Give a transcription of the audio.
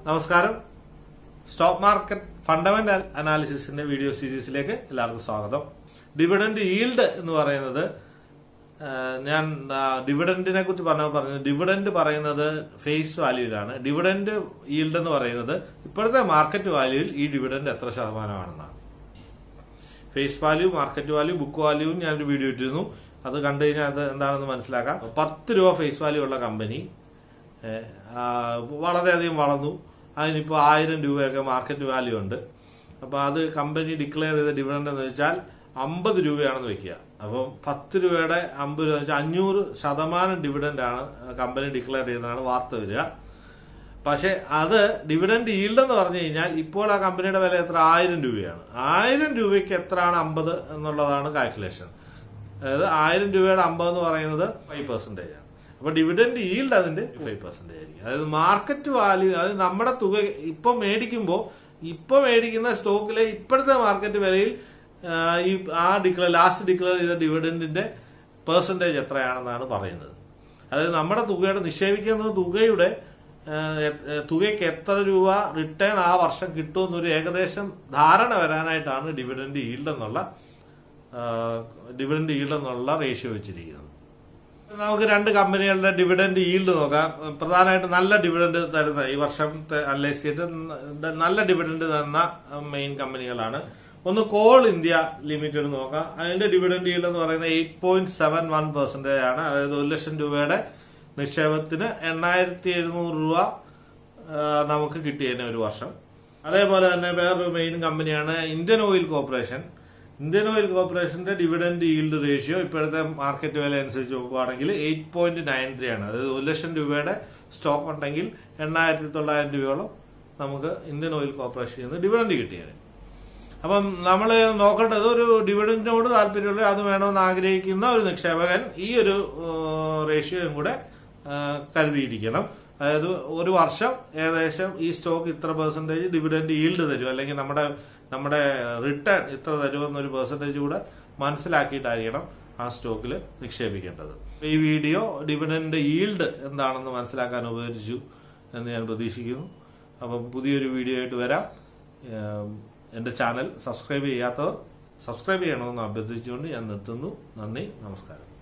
നമസ്കാരം. Stock market fundamental അനാലിസിസിന്റെ video സീരീസിലേക്ക് എല്ലാവർക്കും സ്വാഗതം. ഡിവിഡൻഡ് ഈൽഡ് എന്ന് പറയുന്നത് ഞാൻ ഡിവിഡൻഡിനെ കുറിച്ച് പറഞ്ഞു. ഡിവിഡൻഡ് പറയുന്നത് ഫേസ് വാല്യൂയിലാണ്. ഡിവിഡൻഡ് ഈൽഡ് എന്ന് പറയുന്നത് ഇപ്പോഴത്തെ മാർക്കറ്റ് വാല്യൂയിൽ ഈ ഡിവിഡൻഡ് എത്ര ശതമാനമാണെന്നാണ്. Face value, market value, book വാല്യൂവും ഞാനൊരു വീഡിയോ ഇട്ടിരുന്നു. അത് കണ്ടു കഴിഞ്ഞാൽ അത് എന്താണെന്ന് മനസ്സിലാക്കാം. 10 രൂപ ഫേസ് വാല്യൂ ഉള്ള കമ്പനി വളരെയധികം വളർന്നു. അതിനിപ്പോൾ 1000 രൂപയൊക്കെ മാർക്കറ്റ് വാല്യൂ ഉണ്ട്. അപ്പോൾ അത് കമ്പനി ഡിക്ലെയർ ചെയ്ത ഡിവിഡൻഡ് എന്ന് വെച്ചാൽ 50 രൂപയാണെന്ന് വെക്കുക. അപ്പം 10 രൂപയുടെ 50 രൂപ വെച്ചാൽ 500% ഡിവിഡൻഡാണ് കമ്പനി ഡിക്ലെയർ ചെയ്തതാണ് വാർത്ത വരിക. പക്ഷെ അത് ഡിവിഡൻഡ് ഈൽഡ് എന്ന് പറഞ്ഞു കഴിഞ്ഞാൽ ഇപ്പോൾ ആ കമ്പനിയുടെ വില എത്ര? 1000 രൂപയാണ്. 1000 രൂപയ്ക്ക് എത്രയാണ് 50 എന്നുള്ളതാണ് കാൽക്കുലേഷൻ. അതായത് 1000 രൂപയുടെ 50 എന്ന് പറയുന്നത് 5% ആണ്. അപ്പൊ ഡിവിഡൻഡ് ഈൽഡ് അതിന്റെ 5% ആയിരിക്കും. അതായത് മാർക്കറ്റ് വാല്യൂ, അതായത് നമ്മുടെ തുക ഇപ്പൊ മേടിക്കുന്ന സ്റ്റോക്കിലെ ഇപ്പോഴത്തെ മാർക്കറ്റ് വിലയിൽ ലാസ്റ്റ് ഡിക്ലെയർ ചെയ്ത ഡിവിഡൻഡിന്റെ പെർസെന്റേജ് എത്രയാണെന്നാണ് പറയുന്നത്. അതായത് നമ്മുടെ തുകയുടെ നിക്ഷേപിക്കുന്ന തുകയ്ക്ക് എത്ര രൂപ റിട്ടേൺ ആ വർഷം കിട്ടുമെന്നൊരു ഏകദേശം ധാരണ വരാനായിട്ടാണ് ഡിവിഡൻഡ് ഈൽഡ് എന്നുള്ള റേഷ്യോ വെച്ചിരിക്കുന്നത്. നമുക്ക് 2 കമ്പനികളുടെ ഡിവിഡൻഡ് ഈൽഡ് നോക്കാം. പ്രധാനമായിട്ട് നല്ല ഡിവിഡൻഡ് തരുന്ന, ഈ വർഷം അനലൈസ് ചെയ്തിട്ട് നല്ല ഡിവിഡൻഡ് തരുന്ന മെയിൻ കമ്പനികളാണ്. ഒന്ന് കോൾ ഇന്ത്യ ലിമിറ്റഡ് നോക്കാം. അതിന്റെ ഡിവിഡൻഡ് ഈൽഡ് എന്ന് പറയുന്നത് 8.71% ആണ്. അതായത് 1 ലക്ഷം രൂപയുടെ നിക്ഷേപത്തിന് 8700 രൂപ നമുക്ക് കിട്ടിയതിന് ഒരു വർഷം. അതേപോലെ തന്നെ വേറൊരു മെയിൻ കമ്പനിയാണ് Indian oil corporation. Indian oil കോർപ്പറേഷന്റെ ഡിവിഡൻഡ് ഈൽഡ് റേഷ്യോ ഇപ്പോഴത്തെ മാർക്കറ്റ് വില അനുസരിച്ച് നോക്കുകയാണെങ്കിൽ 8.93 ആണ്. അതായത് 1 ലക്ഷം രൂപയുടെ സ്റ്റോക്ക് ഉണ്ടെങ്കിൽ 8900 രൂപയോളം നമുക്ക് ഇന്ത്യൻ ഓയിൽ കോർപ്പറേഷനിൽ നിന്ന് ഡിവിഡൻഡ് കിട്ടിയത്. അപ്പം നമ്മൾ നോക്കേണ്ടത്, ഒരു ഡിവിഡൻഡിനോട് താല്പര്യമുള്ള, അത് വേണമെന്ന് ആഗ്രഹിക്കുന്ന ഒരു നിക്ഷേപകൻ ഈ ഒരു റേഷ്യോയും കൂടെ കരുതിയിരിക്കണം. അതായത് ഒരു വർഷം ഏകദേശം ഈ സ്റ്റോക്ക് ഇത്ര പെർസെന്റേജ് ഡിവിഡൻഡ് ഈൽഡ് തരും, അല്ലെങ്കിൽ നമ്മുടെ റിട്ടേൺ ഇത്ര തരുമെന്നൊരു പെർസെന്റേജ് കൂടെ മനസ്സിലാക്കിയിട്ടായിരിക്കണം ആ സ്റ്റോക്കിൽ നിക്ഷേപിക്കേണ്ടത്. ഈ വീഡിയോ ഡിവിഡൻഡ് ഈൽഡ് എന്താണെന്ന് മനസ്സിലാക്കാൻ ഉപകരിച്ചു എന്ന് ഞാൻ പ്രതീക്ഷിക്കുന്നു. അപ്പം പുതിയൊരു വീഡിയോ ആയിട്ട് വരാം. എന്റെ ചാനൽ സബ്സ്ക്രൈബ് ചെയ്യാത്തവർ സബ്സ്ക്രൈബ് ചെയ്യണമെന്ന് അഭ്യർത്ഥിച്ചുകൊണ്ട് ഞാൻ നിർത്തുന്നു. നന്ദി, നമസ്കാരം.